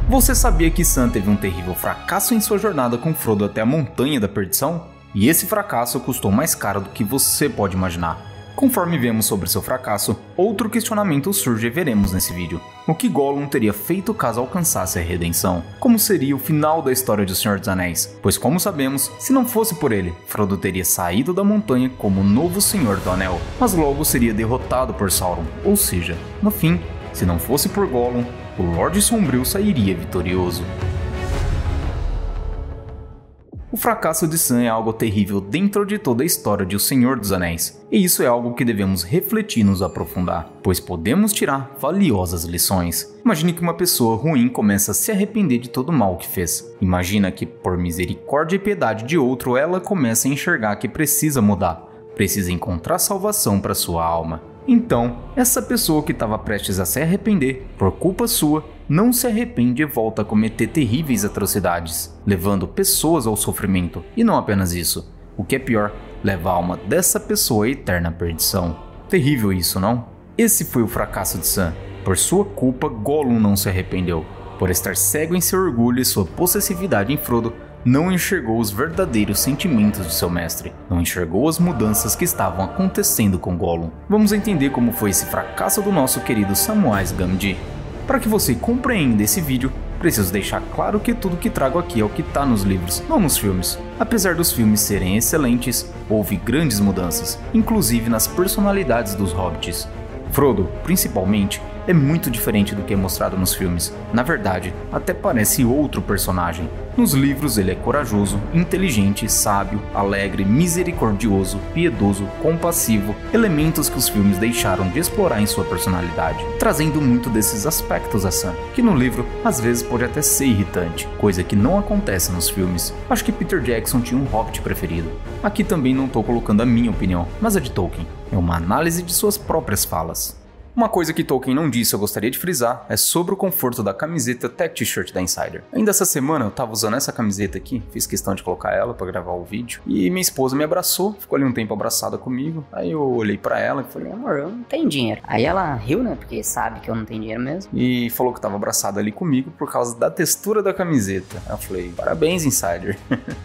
Você sabia que Sam teve um terrível fracasso em sua jornada com Frodo até a Montanha da Perdição? E esse fracasso custou mais caro do que você pode imaginar. Conforme vemos sobre seu fracasso, outro questionamento surge e veremos nesse vídeo. O que Gollum teria feito caso alcançasse a redenção? Como seria o final da história de O Senhor dos Anéis? Pois como sabemos, se não fosse por ele, Frodo teria saído da montanha como o novo Senhor do Anel, mas logo seria derrotado por Sauron, ou seja, no fim, se não fosse por Gollum, o Lorde Sombrio sairia vitorioso. O fracasso de Sam é algo terrível dentro de toda a história de O Senhor dos Anéis, e isso é algo que devemos refletir e nos aprofundar, pois podemos tirar valiosas lições. Imagine que uma pessoa ruim começa a se arrepender de todo o mal que fez. Imagina que, por misericórdia e piedade de outro, ela começa a enxergar que precisa mudar, precisa encontrar salvação para sua alma. Então, essa pessoa que estava prestes a se arrepender, por culpa sua, não se arrepende e volta a cometer terríveis atrocidades, levando pessoas ao sofrimento. E não apenas isso, o que é pior, leva a alma dessa pessoa à eterna perdição. Terrível isso, não? Esse foi o fracasso de Sam. Por sua culpa, Gollum não se arrependeu. Por estar cego em seu orgulho e sua possessividade em Frodo, não enxergou os verdadeiros sentimentos de seu mestre, não enxergou as mudanças que estavam acontecendo com Gollum. Vamos entender como foi esse fracasso do nosso querido Samwise Gamgee. Para que você compreenda esse vídeo, preciso deixar claro que tudo que trago aqui é o que está nos livros, não nos filmes. Apesar dos filmes serem excelentes, houve grandes mudanças, inclusive nas personalidades dos hobbits. Frodo, principalmente, é muito diferente do que é mostrado nos filmes. Na verdade, até parece outro personagem. Nos livros ele é corajoso, inteligente, sábio, alegre, misericordioso, piedoso, compassivo, elementos que os filmes deixaram de explorar em sua personalidade, trazendo muito desses aspectos a Sam, que no livro às vezes pode até ser irritante, coisa que não acontece nos filmes. Acho que Peter Jackson tinha um hobbit preferido. Aqui também não estou colocando a minha opinião, mas a de Tolkien. É uma análise de suas próprias falas. Uma coisa que Tolkien não disse eu gostaria de frisar é sobre o conforto da camiseta Tech T-shirt da Insider. Ainda essa semana eu tava usando essa camiseta aqui, fiz questão de colocar ela pra gravar o vídeo, e minha esposa me abraçou, ficou ali um tempo abraçada comigo, aí eu olhei pra ela e falei, amor, eu não tenho dinheiro. Aí ela riu, né, porque sabe que eu não tenho dinheiro mesmo. E falou que tava abraçada ali comigo por causa da textura da camiseta. Aí eu falei, parabéns Insider.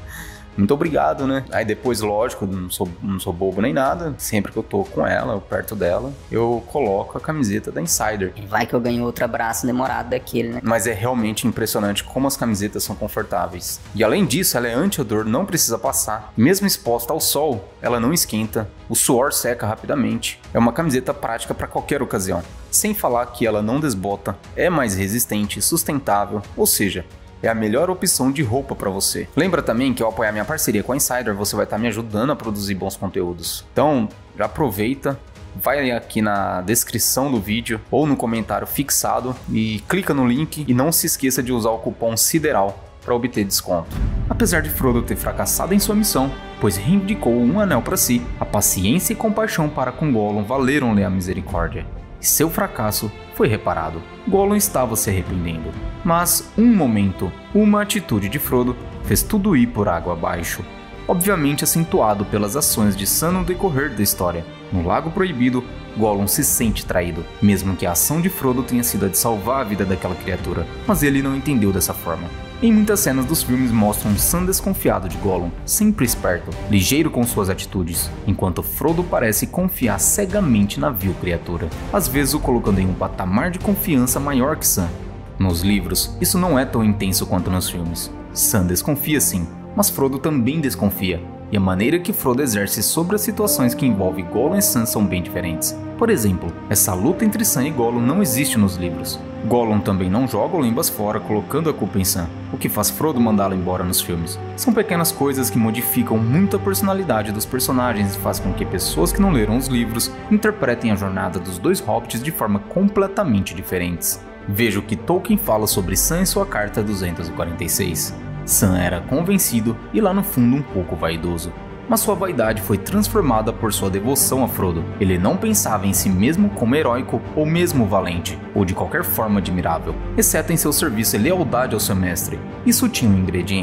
Muito obrigado, né? Aí depois, lógico, não sou bobo nem nada. Sempre que eu tô com ela, ou perto dela, eu coloco a camiseta da Insider. Vai que eu ganho outro abraço demorado daquele, né? Mas é realmente impressionante como as camisetas são confortáveis. E além disso, ela é anti-odor, não precisa passar. Mesmo exposta ao sol, ela não esquenta, o suor seca rapidamente. É uma camiseta prática para qualquer ocasião. Sem falar que ela não desbota, é mais resistente, sustentável, ou seja, é a melhor opção de roupa para você. Lembra também que ao apoiar minha parceria com a Insider, você vai estar me ajudando a produzir bons conteúdos. Então, já aproveita, vai aqui na descrição do vídeo ou no comentário fixado e clica no link e não se esqueça de usar o cupom SIDERAL para obter desconto. Apesar de Frodo ter fracassado em sua missão, pois reivindicou um anel para si, a paciência e compaixão para com Gollum valeram-lhe a misericórdia. E seu fracasso foi reparado. Gollum estava se arrependendo. Mas um momento, uma atitude de Frodo fez tudo ir por água abaixo. Obviamente acentuado pelas ações de Sam no decorrer da história. No Lago Proibido, Gollum se sente traído, mesmo que a ação de Frodo tenha sido a de salvar a vida daquela criatura, mas ele não entendeu dessa forma. Em muitas cenas dos filmes mostram Sam desconfiado de Gollum, sempre esperto, ligeiro com suas atitudes, enquanto Frodo parece confiar cegamente na vil criatura, às vezes o colocando em um patamar de confiança maior que Sam. Nos livros, isso não é tão intenso quanto nos filmes. Sam desconfia sim, mas Frodo também desconfia, e a maneira que Frodo exerce sobre as situações que envolvem Gollum e Sam são bem diferentes. Por exemplo, essa luta entre Sam e Gollum não existe nos livros. Gollum também não joga o Lembas fora colocando a culpa em Sam, o que faz Frodo mandá-lo embora nos filmes. São pequenas coisas que modificam muito a personalidade dos personagens e faz com que pessoas que não leram os livros interpretem a jornada dos dois hobbits de forma completamente diferentes. Veja o que Tolkien fala sobre Sam em sua carta 246. Sam era convencido e lá no fundo um pouco vaidoso. Mas sua vaidade foi transformada por sua devoção a Frodo. Ele não pensava em si mesmo como heróico ou mesmo valente, ou de qualquer forma admirável, exceto em seu serviço e lealdade ao seu mestre. Isso tinha um ingrediente,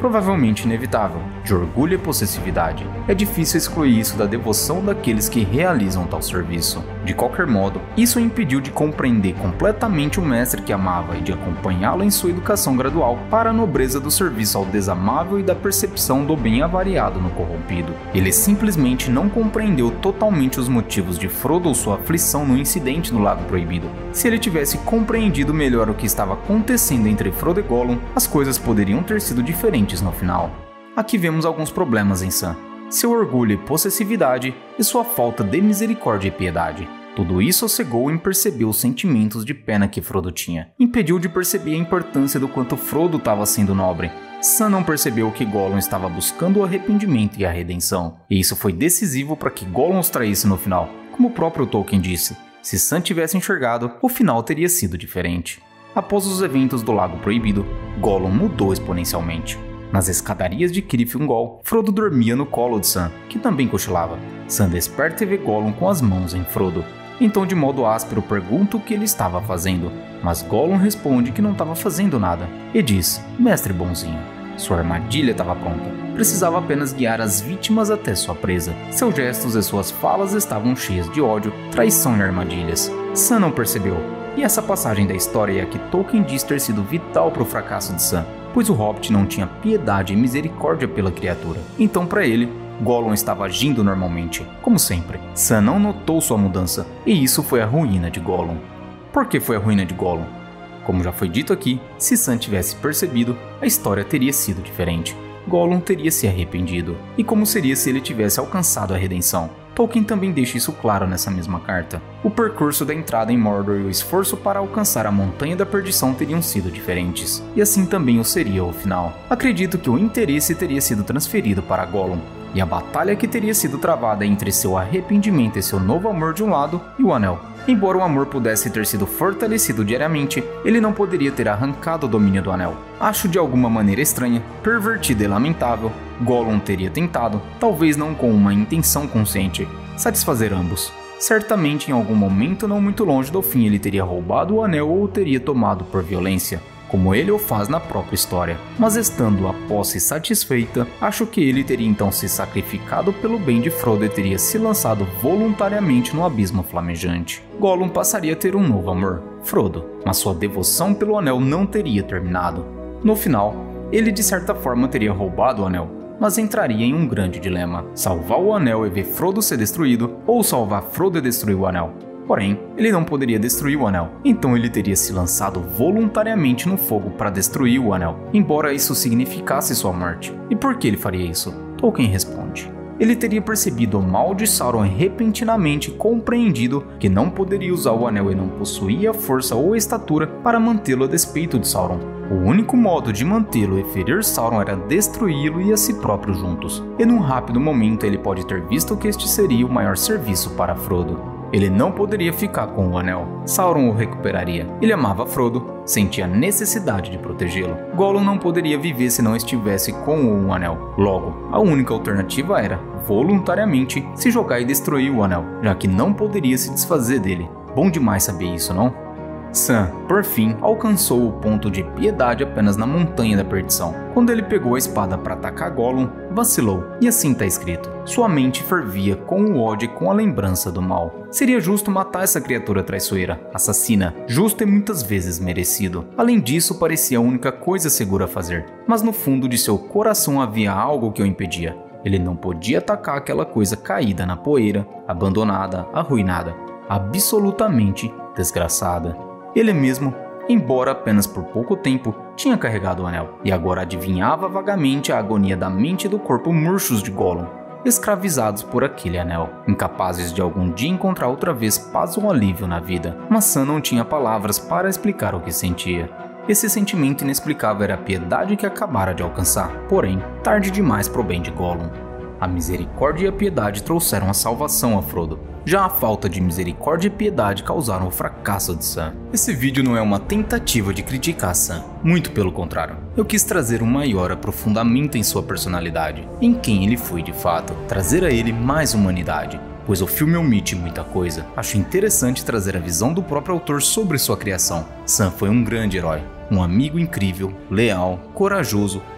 provavelmente inevitável, de orgulho e possessividade. É difícil excluir isso da devoção daqueles que realizam tal serviço. De qualquer modo, isso o impediu de compreender completamente o mestre que amava e de acompanhá-lo em sua educação gradual para a nobreza do serviço ao desamável e da percepção do bem avariado no corrompido. Ele simplesmente não compreendeu totalmente os motivos de Frodo ou sua aflição no incidente no Lago Proibido. Se ele tivesse compreendido melhor o que estava acontecendo entre Frodo e Gollum, as coisas poderiam ter sido diferentes no final. Aqui vemos alguns problemas em Sam: seu orgulho e possessividade e sua falta de misericórdia e piedade. Tudo isso o cegou em perceber os sentimentos de pena que Frodo tinha. Impediu de perceber a importância do quanto Frodo estava sendo nobre. Sam não percebeu que Gollum estava buscando o arrependimento e a redenção, e isso foi decisivo para que Gollum os traísse no final. Como o próprio Tolkien disse, se Sam tivesse enxergado, o final teria sido diferente. Após os eventos do Lago Proibido, Gollum mudou exponencialmente. Nas escadarias de Cirith Ungol, Frodo dormia no colo de Sam, que também cochilava. Sam desperta e vê Gollum com as mãos em Frodo. Então, de modo áspero, pergunta o que ele estava fazendo, mas Gollum responde que não estava fazendo nada, e diz: mestre bonzinho. Sua armadilha estava pronta. Precisava apenas guiar as vítimas até sua presa. Seus gestos e suas falas estavam cheias de ódio, traição e armadilhas. Sam não percebeu. E essa passagem da história é a que Tolkien diz ter sido vital para o fracasso de Sam, pois o Hobbit não tinha piedade e misericórdia pela criatura. Então, para ele, Gollum estava agindo normalmente, como sempre. Sam não notou sua mudança, e isso foi a ruína de Gollum. Por que foi a ruína de Gollum? Como já foi dito aqui, se Sam tivesse percebido, a história teria sido diferente. Gollum teria se arrependido. E como seria se ele tivesse alcançado a redenção? Tolkien também deixa isso claro nessa mesma carta. O percurso da entrada em Mordor e o esforço para alcançar a Montanha da Perdição teriam sido diferentes, e assim também o seria o final. Acredito que o interesse teria sido transferido para Gollum, e a batalha que teria sido travada entre seu arrependimento e seu novo amor de um lado e o Anel. Embora o amor pudesse ter sido fortalecido diariamente, ele não poderia ter arrancado o domínio do Anel. Acho de alguma maneira estranha, pervertida e lamentável, Gollum teria tentado, talvez não com uma intenção consciente, satisfazer ambos. Certamente em algum momento não muito longe do fim ele teria roubado o Anel ou o teria tomado por violência, como ele o faz na própria história. Mas estando a posse satisfeita, acho que ele teria então se sacrificado pelo bem de Frodo e teria se lançado voluntariamente no abismo flamejante. Gollum passaria a ter um novo amor, Frodo, mas sua devoção pelo Anel não teria terminado. No final, ele de certa forma teria roubado o Anel, mas entraria em um grande dilema: salvar o Anel e ver Frodo ser destruído, ou salvar Frodo e destruir o Anel. Porém, ele não poderia destruir o Anel, então ele teria se lançado voluntariamente no fogo para destruir o Anel, embora isso significasse sua morte. E por que ele faria isso? Tolkien responde: ele teria percebido o mal de Sauron e repentinamente compreendido que não poderia usar o Anel e não possuía a força ou a estatura para mantê-lo a despeito de Sauron. O único modo de mantê-lo e ferir Sauron era destruí-lo e a si próprio juntos. E num rápido momento ele pode ter visto que este seria o maior serviço para Frodo. Ele não poderia ficar com o Anel. Sauron o recuperaria. Ele amava Frodo, sentia necessidade de protegê-lo. Gollum não poderia viver se não estivesse com o Anel. Logo, a única alternativa era, voluntariamente, se jogar e destruir o Anel, já que não poderia se desfazer dele. Bom demais saber isso, não? Sam, por fim, alcançou o ponto de piedade apenas na Montanha da Perdição. Quando ele pegou a espada para atacar Gollum, vacilou, e assim está escrito: sua mente fervia com o ódio e com a lembrança do mal. Seria justo matar essa criatura traiçoeira, assassina, justo e muitas vezes merecido. Além disso, parecia a única coisa segura a fazer, mas no fundo de seu coração havia algo que o impedia. Ele não podia atacar aquela coisa caída na poeira, abandonada, arruinada, absolutamente desgraçada. Ele mesmo, embora apenas por pouco tempo, tinha carregado o Anel, e agora adivinhava vagamente a agonia da mente e do corpo murchos de Gollum, escravizados por aquele Anel, incapazes de algum dia encontrar outra vez paz ou alívio na vida. Mas Sam não tinha palavras para explicar o que sentia. Esse sentimento inexplicável era a piedade que acabara de alcançar, porém, tarde demais pro bem de Gollum. A misericórdia e a piedade trouxeram a salvação a Frodo. Já a falta de misericórdia e piedade causaram o fracasso de Sam. Esse vídeo não é uma tentativa de criticar Sam, muito pelo contrário. Eu quis trazer um maior aprofundamento em sua personalidade, em quem ele foi de fato, trazer a ele mais humanidade, pois o filme omite muita coisa. Acho interessante trazer a visão do próprio autor sobre sua criação. Sam foi um grande herói, um amigo incrível, leal, corajoso,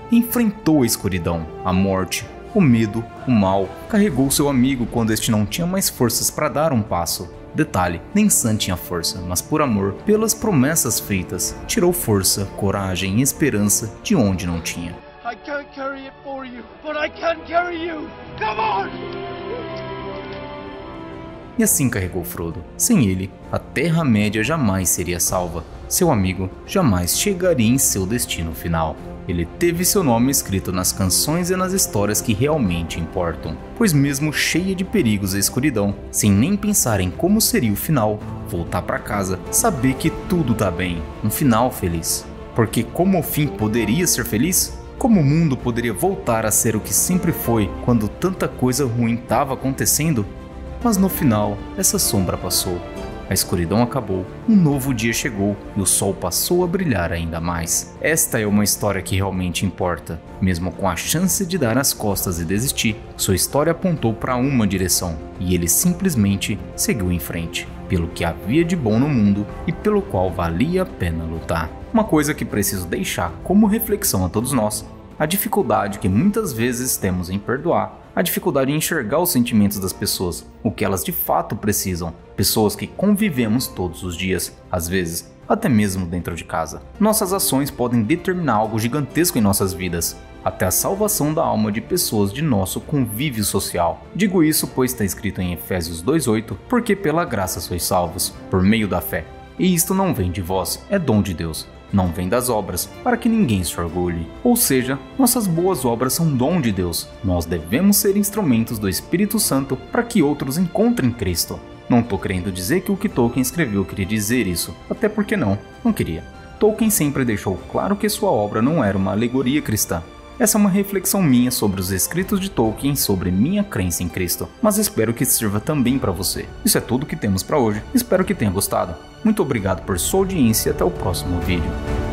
enfrentou a escuridão, a morte, o medo, o mal, carregou seu amigo quando este não tinha mais forças para dar um passo. Detalhe, nem Sam tinha força, mas por amor, pelas promessas feitas, tirou força, coragem e esperança de onde não tinha. I can't carry it for you, but I can carry you. Come on! E assim carregou Frodo. Sem ele, a Terra-média jamais seria salva. Seu amigo jamais chegaria em seu destino final. Ele teve seu nome escrito nas canções e nas histórias que realmente importam. Pois mesmo cheia de perigos e escuridão, sem nem pensar em como seria o final, voltar para casa, saber que tudo tá bem, um final feliz. Porque como o fim poderia ser feliz? Como o mundo poderia voltar a ser o que sempre foi quando tanta coisa ruim estava acontecendo? Mas no final, essa sombra passou. A escuridão acabou, um novo dia chegou e o sol passou a brilhar ainda mais. Esta é uma história que realmente importa. Mesmo com a chance de dar as costas e desistir, sua história apontou para uma direção e ele simplesmente seguiu em frente, pelo que havia de bom no mundo e pelo qual valia a pena lutar. Uma coisa que preciso deixar como reflexão a todos nós: a dificuldade que muitas vezes temos em perdoar, a dificuldade em enxergar os sentimentos das pessoas, o que elas de fato precisam, pessoas que convivemos todos os dias, às vezes até mesmo dentro de casa. Nossas ações podem determinar algo gigantesco em nossas vidas, até a salvação da alma de pessoas de nosso convívio social. Digo isso pois está escrito em Efésios 2:8, porque pela graça sois salvos, por meio da fé. E isto não vem de vós, é dom de Deus. Não vem das obras, para que ninguém se orgulhe. Ou seja, nossas boas obras são dom de Deus. Nós devemos ser instrumentos do Espírito Santo para que outros encontrem Cristo. Não tô querendo dizer que o que Tolkien escreveu queria dizer isso, até porque não queria. Tolkien sempre deixou claro que sua obra não era uma alegoria cristã. Essa é uma reflexão minha sobre os escritos de Tolkien e sobre minha crença em Cristo, mas espero que sirva também para você. Isso é tudo que temos para hoje, espero que tenha gostado. Muito obrigado por sua audiência e até o próximo vídeo.